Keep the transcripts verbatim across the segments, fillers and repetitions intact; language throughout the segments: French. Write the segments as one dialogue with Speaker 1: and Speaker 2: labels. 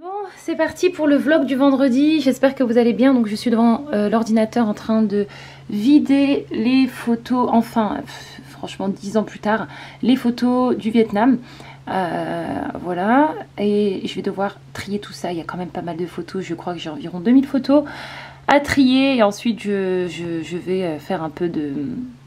Speaker 1: Bon, c'est parti pour le vlog du vendredi, j'espère que vous allez bien. Donc je suis devant euh, l'ordinateur en train de vider les photos, enfin pff, franchement dix ans plus tard, les photos du Vietnam. Euh, voilà, et je vais devoir trier tout ça. Il y a quand même pas mal de photos, je crois que j'ai environ deux mille photos à trier. Et ensuite je, je, je vais faire un peu de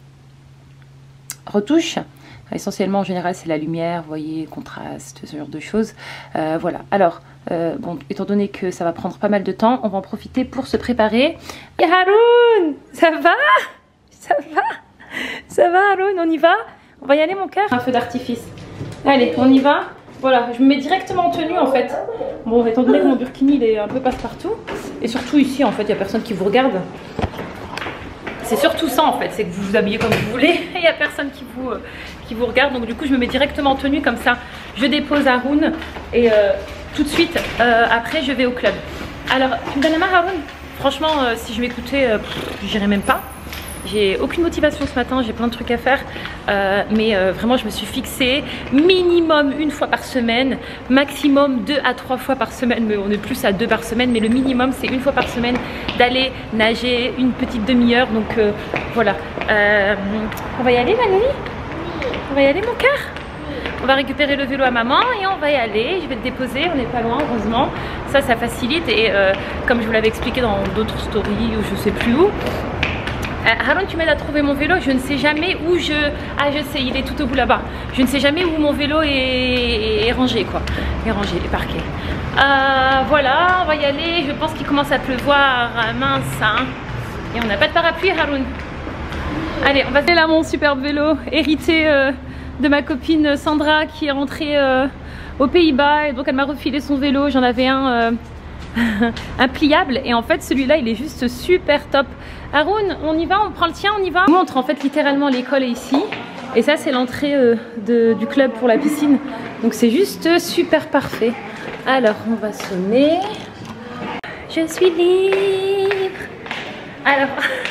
Speaker 1: retouche. Essentiellement en général c'est la lumière, vous voyez, contraste, ce genre de choses. euh, Voilà, alors euh, bon, étant donné que ça va prendre pas mal de temps, on va en profiter pour se préparer. Et Haroun, ça va? Ça va? Ça va Haroun, on y va? On va y aller mon cœur? Un feu d'artifice. Allez, on y va. Voilà, je me mets directement en tenue en fait. Bon, étant donné que mon burkini il est un peu passe-partout, et surtout ici en fait, il n'y a personne qui vous regarde. C'est surtout ça en fait, c'est que vous vous habillez comme vous voulez, il n'y a personne qui vous, euh, qui vous regarde. Donc du coup je me mets directement en tenue comme ça, je dépose Haroun et euh, tout de suite euh, après je vais au club. Alors tu me donnes la main Haroun? Franchement euh, si je m'écoutais, euh, j'irais même pas. J'ai aucune motivation ce matin, j'ai plein de trucs à faire, euh, mais euh, vraiment je me suis fixée minimum une fois par semaine, maximum deux à trois fois par semaine, mais on est plus à deux par semaine, mais le minimum c'est une fois par semaine d'aller nager une petite demi-heure. Donc euh, voilà, euh, on va y aller Manoui? On va y aller mon cœur? On va récupérer le vélo à maman et on va y aller, je vais le déposer, on n'est pas loin heureusement, ça ça facilite. Et euh, comme je vous l'avais expliqué dans d'autres stories ou je sais plus où, Haroun, tu m'aides à trouver mon vélo, je ne sais jamais où je... Ah je sais, il est tout au bout là-bas. Je ne sais jamais où mon vélo est, est rangé quoi. Est rangé, est parqué. Euh, voilà, on va y aller, je pense qu'il commence à pleuvoir, mince hein. Et on n'a pas de parapluie Haroun. Allez, on va... C'est là mon superbe vélo, hérité euh, de ma copine Sandra qui est rentrée euh, aux Pays-Bas. Et donc elle m'a refilé son vélo, j'en avais un... Euh... un pliable et en fait celui-là il est juste super top. Haroun, on y va, on prend le tien, on y va. Je vous montre en fait littéralement l'école est ici et ça c'est l'entrée euh, du club pour la piscine, donc c'est juste super parfait. Alors on va sonner. Je suis libre. Alors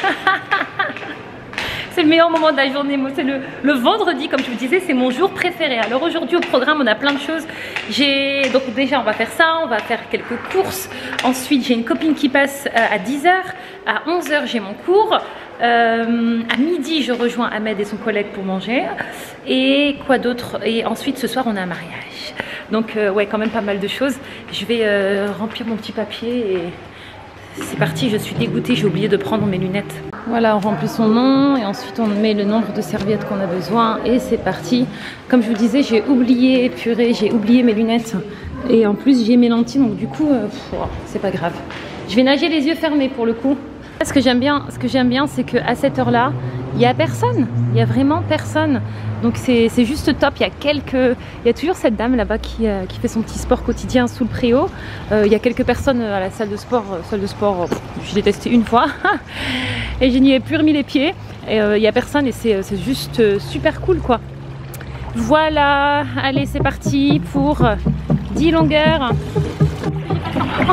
Speaker 1: c'est le meilleur moment de la journée, moi c'est le, le vendredi comme je vous disais, c'est mon jour préféré. Alors aujourd'hui au programme on a plein de choses. J'ai donc déjà on va faire ça, on va faire quelques courses. Ensuite j'ai une copine qui passe à dix heures, à onze heures j'ai mon cours. Euh, à midi je rejoins Ahmed et son collègue pour manger. Et quoi d'autre? Et ensuite ce soir on a un mariage. Donc euh, ouais quand même pas mal de choses. Je vais euh, remplir mon petit papier et c'est parti, je suis dégoûtée, j'ai oublié de prendre mes lunettes. Voilà, on remplit son nom et ensuite on met le nombre de serviettes qu'on a besoin et c'est parti. Comme je vous disais, j'ai oublié, purée, j'ai oublié mes lunettes et en plus j'ai mes lentilles, donc du coup, euh, c'est pas grave. Je vais nager les yeux fermés pour le coup. Ce que j'aime bien, ce que j'aime bien, c'est qu'à cette heure-là, il n'y a personne, il n'y a vraiment personne. Donc c'est juste top, il y a quelques... Il y a toujours cette dame là-bas qui, euh, qui fait son petit sport quotidien sous le préau. Euh, il y a quelques personnes à la salle de sport, euh, salle de sport, euh, je l'ai testé une fois et je n'y ai plus remis les pieds. Et euh, il n'y a personne et c'est juste euh, super cool quoi. Voilà, allez c'est parti pour dix longueurs. Oh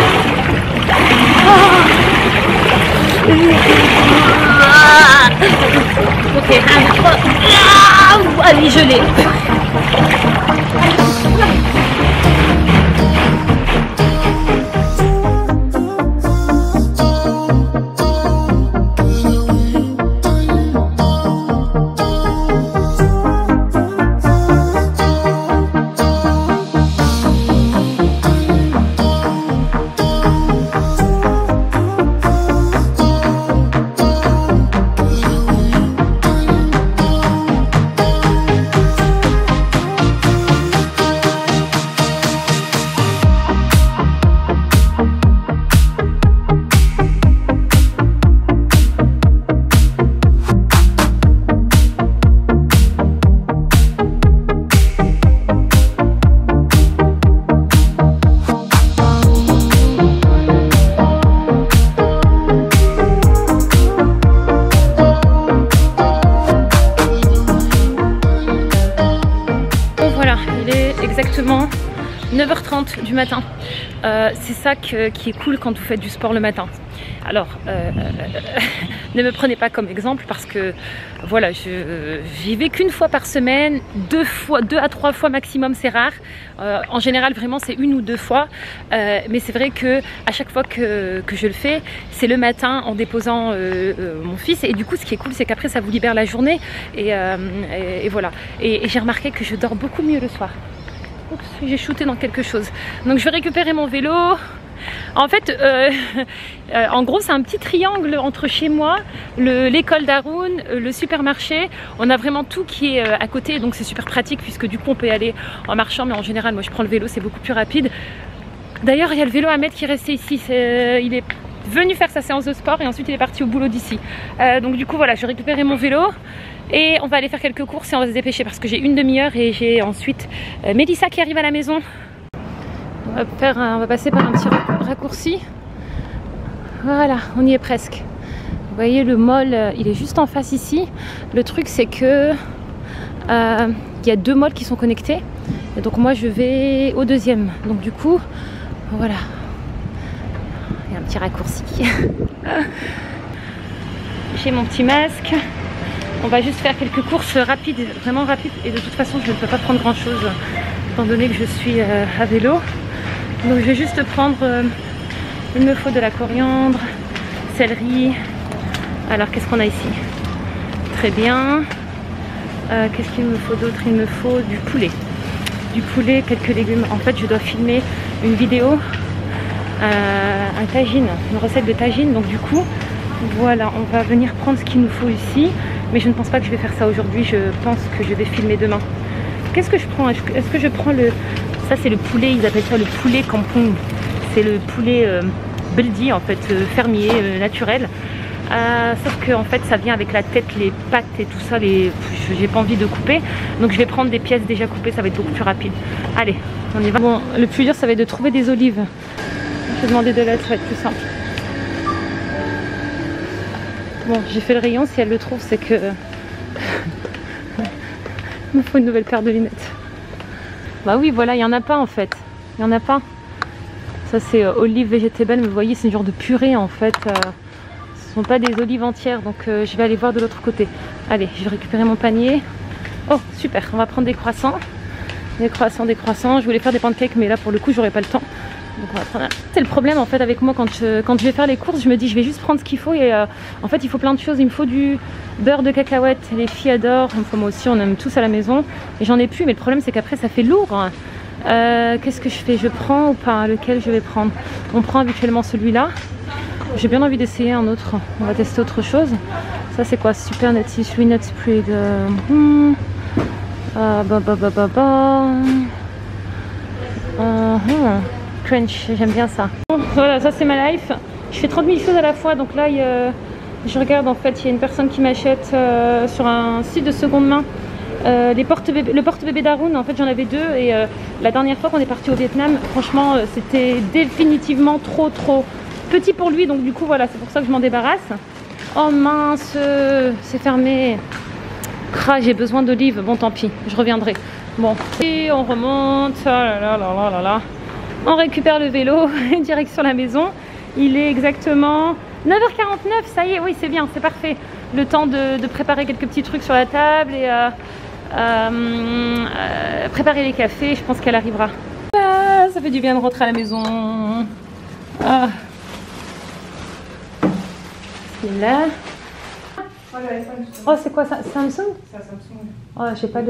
Speaker 1: oh ok, un, trois, ah, allez, je l'ai. neuf heures trente du matin. Euh, c'est ça que, qui est cool quand vous faites du sport le matin. Alors, euh, ne me prenez pas comme exemple parce que voilà, je j'y vais qu'une fois par semaine, deux fois, deux à trois fois maximum, c'est rare. Euh, en général, vraiment, c'est une ou deux fois. Euh, mais c'est vrai que à chaque fois que, que je le fais, c'est le matin en déposant euh, euh, mon fils. Et du coup, ce qui est cool, c'est qu'après, ça vous libère la journée. Et, euh, et, et voilà. Et, et j'ai remarqué que je dors beaucoup mieux le soir. Oups, j'ai shooté dans quelque chose. Donc, je vais récupérer mon vélo. En fait, euh, euh, en gros, c'est un petit triangle entre chez moi, l'école d'Haroun, le supermarché. On a vraiment tout qui est euh, à côté, donc c'est super pratique puisque du coup, on peut y aller en marchant. Mais en général, moi, je prends le vélo, c'est beaucoup plus rapide. D'ailleurs, il y a le vélo Ahmed qui est resté ici. Est, il est venu faire sa séance de sport et ensuite, il est parti au boulot d'ici. Euh, donc du coup, voilà, je vais récupérer mon vélo. Et on va aller faire quelques courses et on va se dépêcher parce que j'ai une demi-heure et j'ai ensuite euh, Mélissa qui arrive à la maison. On va, faire un, on va passer par un petit raccourci. Voilà, on y est presque. Vous voyez, le mall, il est juste en face ici. Le truc, c'est que euh, il y a deux malls qui sont connectés. Et donc moi, je vais au deuxième. Donc du coup, voilà. Il y a un petit raccourci. J'ai mon petit masque. On va juste faire quelques courses rapides, vraiment rapides. Et de toute façon, je ne peux pas prendre grand-chose, étant donné que je suis euh, à vélo. Donc je vais juste prendre, euh, il me faut de la coriandre, céleri. Alors qu'est-ce qu'on a ici? Très bien. Euh, qu'est-ce qu'il me faut d'autre? Il me faut du poulet. Du poulet, quelques légumes. En fait, je dois filmer une vidéo, euh, un tagine, une recette de tagine. Donc du coup, voilà, on va venir prendre ce qu'il nous faut ici. Mais je ne pense pas que je vais faire ça aujourd'hui. Je pense que je vais filmer demain. Qu'est-ce que je prends? Est-ce que je prends le... Ça, c'est le poulet, ils appellent ça le poulet kampong. C'est le poulet euh, beldi, en fait, euh, fermier, euh, naturel. Euh, sauf que en fait, ça vient avec la tête, les pattes et tout ça. Les... J'ai pas envie de couper. Donc, je vais prendre des pièces déjà coupées, ça va être beaucoup plus rapide. Allez, on y va. Bon, le plus dur, ça va être de trouver des olives. Je vais demander de l'aide, ça va être plus simple. Bon, j'ai fait le rayon. Si elle le trouve, c'est que... il me faut une nouvelle paire de lunettes. Bah oui, voilà, il n'y en a pas en fait. Il n'y en a pas. Ça, c'est euh, olive végétable. Mais vous voyez, c'est une genre de purée en fait. Euh, ce ne sont pas des olives entières. Donc, euh, je vais aller voir de l'autre côté. Allez, je vais récupérer mon panier. Oh, super. On va prendre des croissants. Des croissants, des croissants. Je voulais faire des pancakes, mais là, pour le coup, j'aurais pas le temps. Donc, on va prendre un... C'est le problème en fait avec moi quand je, quand je vais faire les courses. Je me dis, je vais juste prendre ce qu'il faut. Et euh, en fait, il faut plein de choses. Il me faut du beurre de cacahuète. Les filles adorent. Enfin, moi aussi, on aime tous à la maison. Et j'en ai plus. Mais le problème, c'est qu'après, ça fait lourd. Euh, Qu'est-ce que je fais? Je prends ou pas? Lequel je vais prendre? On prend habituellement celui-là. J'ai bien envie d'essayer un autre. On va tester autre chose. Ça, c'est quoi? Super Nutty Sweet Spread. Euh, hmm. euh, bah, bah, bah, bah, bah. Euh, hmm. Crunch, j'aime bien ça. Bon, voilà, ça c'est ma life. Je fais trente mille choses à la fois. Donc là, il y a, je regarde en fait, il y a une personne qui m'achète euh, sur un site de seconde main euh, les porte-bébés, le porte-bébé d'Haroun. En fait, j'en avais deux. Et euh, la dernière fois qu'on est parti au Vietnam, franchement, euh, c'était définitivement trop, trop petit pour lui. Donc du coup, voilà, c'est pour ça que je m'en débarrasse. Oh mince, c'est fermé. Ah, j'ai besoin d'olives. Bon, tant pis, je reviendrai. Bon, et on remonte. Oh là là là là là là. On récupère le vélo, direction la maison. Il est exactement neuf heures quarante-neuf, ça y est, oui c'est bien, c'est parfait. Le temps de, de préparer quelques petits trucs sur la table et euh, euh, euh, préparer les cafés, je pense qu'elle arrivera. Ah, ça fait du bien de rentrer à la maison. Ah. C'est là. Oh, c'est quoi ça? Samsung? C'est un Samsung. Oh, j'ai pas de...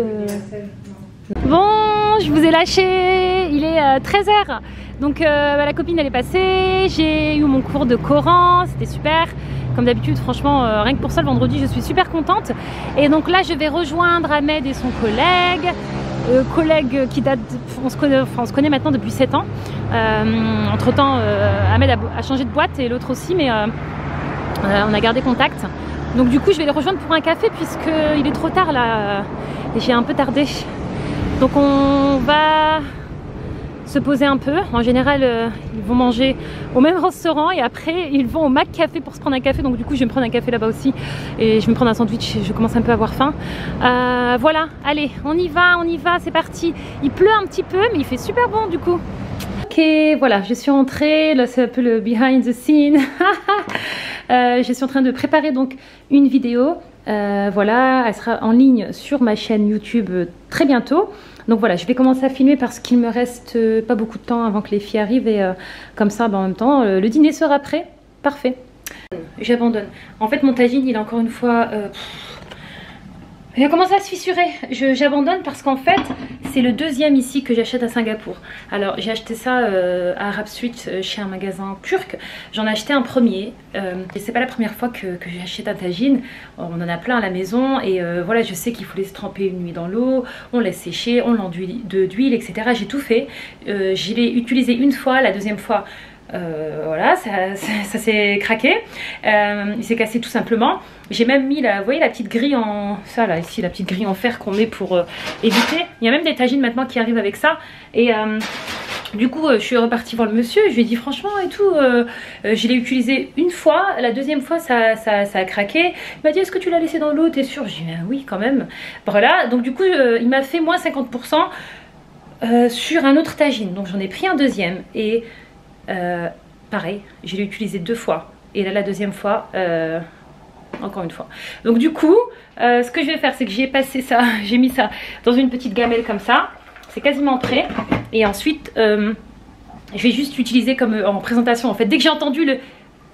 Speaker 1: Bon, je vous ai lâché, il est euh, treize heures. Donc euh, bah, la copine elle est passée, j'ai eu mon cours de Coran, c'était super. Comme d'habitude, franchement, euh, rien que pour ça, le vendredi, je suis super contente. Et donc là, je vais rejoindre Ahmed et son collègue. Euh, collègue qui date, on se connaît, enfin, on se connaît maintenant depuis sept ans. Euh, entre temps, euh, Ahmed a, a changé de boîte et l'autre aussi, mais euh, euh, on a gardé contact. Donc du coup, je vais les rejoindre pour un café puisqu'il est trop tard là. Et j'ai un peu tardé. Donc on va se poser un peu. En général, euh, ils vont manger au même restaurant et après ils vont au Mac Café pour se prendre un café. Donc du coup, je vais me prendre un café là-bas aussi et je vais me prendre un sandwich. Je commence un peu à avoir faim. Euh, voilà, allez, on y va, on y va, c'est parti. Il pleut un petit peu, mais il fait super bon du coup. Ok, Ok, voilà, je suis rentrée, là c'est un peu le behind the scene. euh, je suis en train de préparer donc une vidéo, euh, voilà, elle sera en ligne sur ma chaîne YouTube euh, très bientôt. Donc voilà, je vais commencer à filmer parce qu'il me reste euh, pas beaucoup de temps avant que les filles arrivent et euh, comme ça, ben, en même temps, euh, le dîner sera prêt, parfait. J'abandonne. En fait, mon tagine, il est encore une fois... Euh, Il a commencé à se fissurer. J'abandonne parce qu'en fait, c'est le deuxième ici que j'achète à Singapour. Alors, j'ai acheté ça euh, à Arab Street euh, chez un magasin turc. J'en ai acheté un premier. Euh, et c'est pas la première fois que, que j'achète un tagine. On en a plein à la maison. Et euh, voilà, je sais qu'il faut les tremper une nuit dans l'eau. On laisse sécher, on l'enduit d'huile, et cetera. J'ai tout fait. Euh, je l'ai utilisé une fois. La deuxième fois... Euh, voilà, ça, ça, ça s'est craqué, euh, il s'est cassé tout simplement. J'ai même mis la, vous voyez la petite grille en, ça là ici, la petite grille en fer qu'on met pour euh, éviter. Il y a même des tagines maintenant qui arrivent avec ça. Et euh, du coup, euh, je suis repartie voir le monsieur. Je lui ai dit franchement et tout, euh, euh, je l'ai utilisé une fois. La deuxième fois, ça, ça, ça a craqué. Il m'a dit est-ce que tu l'as laissé dans l'eau? T'es sûr? J'ai dit ben oui quand même. Voilà, donc du coup, euh, il m'a fait moins cinquante pour cent euh, sur un autre tagine. Donc j'en ai pris un deuxième et Euh, pareil, je l'ai utilisé deux fois et là la deuxième fois euh, encore une fois. Donc du coup euh, ce que je vais faire c'est que j'ai passé ça, j'ai mis ça dans une petite gamelle comme ça, c'est quasiment prêt et ensuite euh, je vais juste l'utiliser comme euh, en présentation en fait. Dès que j'ai entendu le...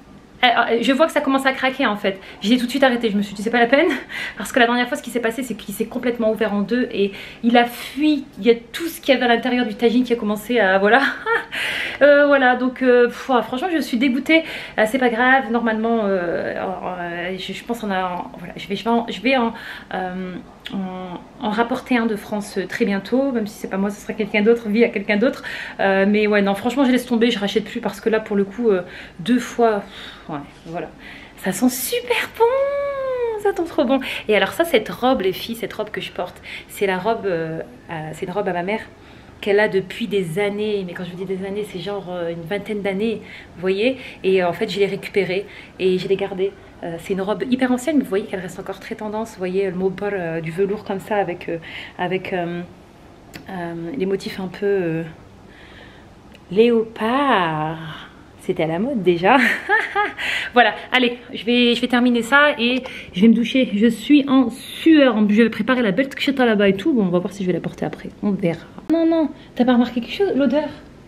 Speaker 1: Je vois que ça commence à craquer en fait. J'ai tout de suite arrêté. Je me suis dit c'est pas la peine. Parce que la dernière fois ce qui s'est passé c'est qu'il s'est complètement ouvert en deux. Et il a fui. Il y a tout ce qu'il y avait à l'intérieur du tagine qui a commencé à... Voilà. euh, voilà donc euh, pff, franchement je suis dégoûtée. euh, C'est pas grave. Normalement euh, euh, je, je pense qu'on a... Voilà, je vais, je vais en... Je vais en euh, En, en rapporter un de France très bientôt, même si c'est pas moi, ce sera quelqu'un d'autre, vie à quelqu'un d'autre. Euh, mais ouais, non, franchement, je laisse tomber, je rachète plus parce que là, pour le coup, euh, deux fois, ouais, voilà. Ça sent super bon, ça sent trop bon. Et alors ça, cette robe, les filles, cette robe que je porte, c'est la robe, euh, c'est une robe à ma mère qu'elle a depuis des années, mais quand je vous dis des années, c'est genre euh, une vingtaine d'années, vous voyez. Et euh, en fait, je l'ai récupérée et je l'ai gardée. Euh, c'est une robe hyper ancienne, mais vous voyez qu'elle reste encore très tendance. Vous voyez le mobile, euh, du velours comme ça, avec, euh, avec euh, euh, les motifs un peu euh, léopard. C'était à la mode déjà. Voilà, allez, je vais, je vais terminer ça et je vais me doucher. Je suis en sueur. Je vais préparer la belle tcheta là-bas et tout. Bon, on va voir si je vais la porter après. On verra. Non, non, t'as pas remarqué quelque chose? L'odeur?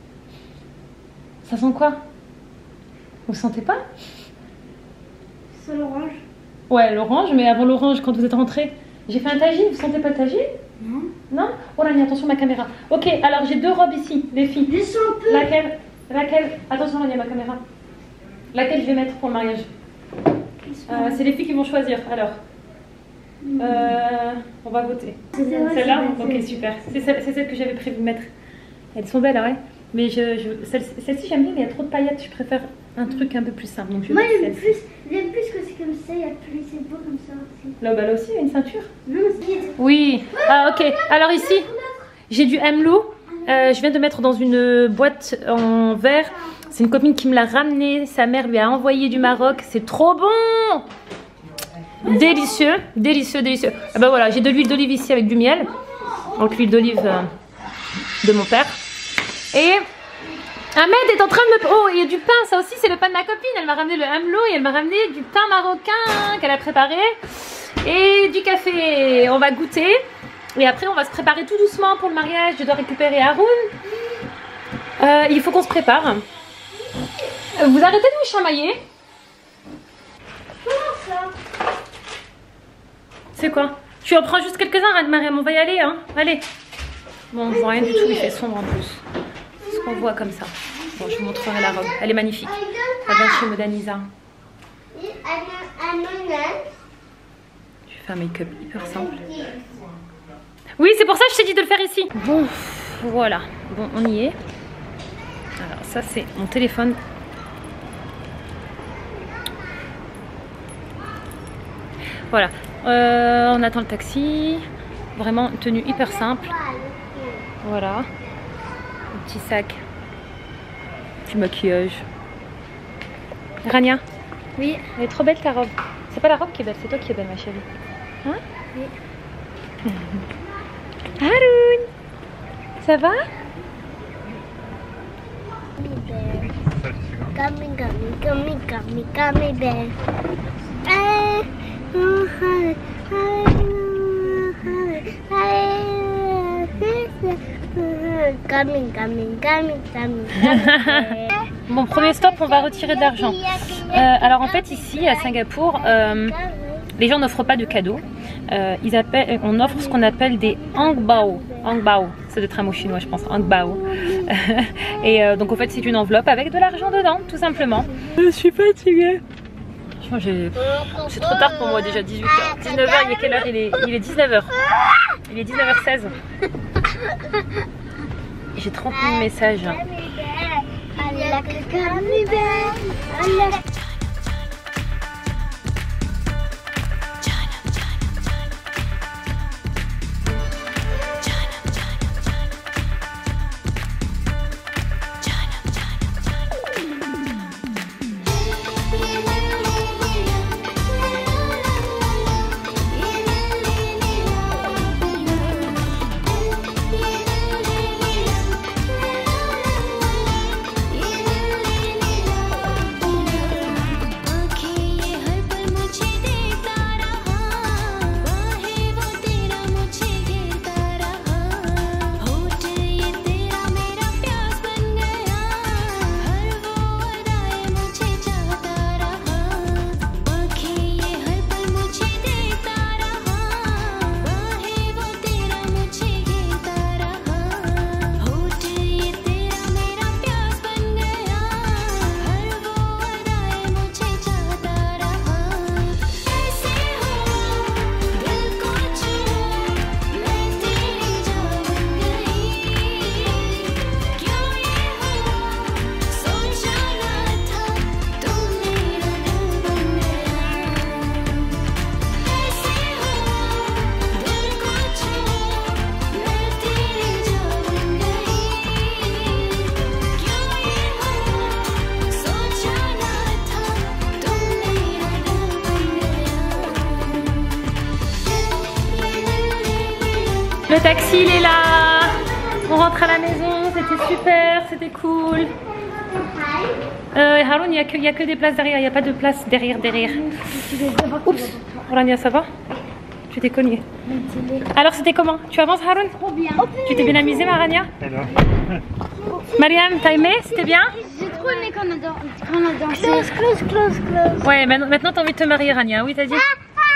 Speaker 1: Ça sent quoi? Vous sentez pas?
Speaker 2: C'est l'orange.
Speaker 1: Ouais, l'orange, mais avant l'orange, quand vous êtes rentré, j'ai fait un tagine. Vous sentez pas le tagine?
Speaker 2: Non.
Speaker 1: Non? Oh là, attention ma caméra. Ok, alors j'ai deux robes ici, les filles.
Speaker 2: Descends un peu.
Speaker 1: Laquelle? Laquelle? Attention, Rania, ma caméra. Laquelle je vais mettre pour le mariage? euh, C'est les filles qui vont choisir. Alors, euh, on va voter. Celle-là? Ok, super. C'est celle, celle que j'avais prévu de mettre. Elles sont belles, ouais. Mais je, je, celle-ci, celle j'aime bien, mais il y a trop de paillettes. Je préfère un truc un peu plus simple. Donc je
Speaker 2: Moi, j'aime plus, j'aime plus que c'est comme ça. Il y a plus, c'est beau comme ça aussi.
Speaker 1: Là, bah, là aussi, il y a une ceinture.
Speaker 2: Non, c'est...
Speaker 1: Oui. Ah, ok. Alors ici, j'ai du Hemlou. Euh, je viens de mettre dans une boîte en verre. C'est une copine qui me l'a ramené. Sa mère lui a envoyé du Maroc. C'est trop bon. Délicieux, délicieux, délicieux. Ah bah voilà, j'ai de l'huile d'olive ici avec du miel. Donc l'huile d'olive euh, de mon père. Et Ahmed est en train de me... Oh, il y a du pain, ça aussi c'est le pain de ma copine. Elle m'a ramené le Hemlou et elle m'a ramené du pain marocain qu'elle a préparé. Et du café. On va goûter. Et après on va se préparer tout doucement pour le mariage. Je dois récupérer Haroun. Euh, il faut qu'on se prépare. Vous arrêtez de vous chamailler?
Speaker 2: Comment ça?
Speaker 1: C'est quoi? Tu en prends juste quelques-uns, Mariam, on va y aller, hein? Allez. Bon, on voit rien du tout, il fait sombre en plus. C'est ce qu'on voit comme ça. Bon, je vous montrerai la robe. Elle est magnifique. Elle vient chez Modanisa. Je vais faire un make-up hyper simple. Oui, c'est pour ça que je t'ai dit de le faire ici. Bon, voilà. Bon, on y est. Alors, ça, c'est mon téléphone. Voilà. Euh, on attend le taxi. Vraiment une tenue hyper simple. Voilà. Un petit sac. Petit maquillage. Rania.
Speaker 2: Oui.
Speaker 1: Elle est trop belle ta robe. C'est pas la robe qui est belle, c'est toi qui es belle ma chérie. Hein?
Speaker 2: Oui.
Speaker 1: Haroun. Ça va?
Speaker 2: bear. Gummy, gummy, gummy, gummy, gummy bear. Ah, oh, hi, hi, hi, hi. Gummy, gummy, gummy, gummy, gummy.
Speaker 1: Bon, premier stop, on va retirer de l'argent. Euh, alors en fait ici à Singapour, euh, les gens n'offrent pas de cadeaux. Euh, ils appellent, on offre ce qu'on appelle des angbao. Angbao, ça doit être un mot chinois je pense, angbao. Et euh, donc en fait c'est une enveloppe avec de l'argent dedans, tout simplement. Je suis fatiguée. C'est trop tard pour moi déjà, dix-huit heures. dix-neuf heures, il est quelle heure? Il est, il est dix-neuf heures. Il est dix-neuf heures seize. J'ai trente mille messages.
Speaker 2: I like a gummy bear. I like
Speaker 1: Le taxi il est là. On rentre à la maison, c'était super, c'était cool. Euh, Haroun, il n'y a, a que des places derrière, il n'y a pas de place derrière, derrière. Oups, Rania, ça va? Tu t'es cogné. Alors c'était comment? Tu avances Haroun?
Speaker 2: trop bien.
Speaker 1: Tu t'es bien amusée ma Rania? Mariam, t'as aimé? C'était bien?
Speaker 2: J'ai trop aimé quand on a, quand on a dansé. Close, close, close, close.
Speaker 1: Ouais, maintenant, maintenant t'as envie de te marier Rania, oui t'as dit?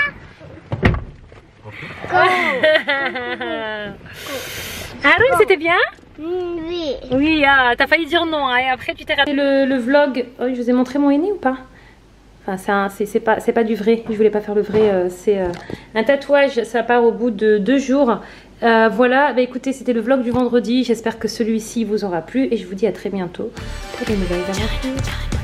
Speaker 1: Haroun, c'était bien?
Speaker 2: Oui.
Speaker 1: Oui, ah, t'as failli dire non, hein, et après tu t'es raté le, le vlog. Oh, je vous ai montré mon henné ou pas? Enfin, c'est pas, pas du vrai, je voulais pas faire le vrai, euh, c'est euh, un tatouage, ça part au bout de deux jours. Euh, voilà, bah écoutez, c'était le vlog du vendredi, j'espère que celui-ci vous aura plu et je vous dis à très bientôt pour de nouvelles aventures.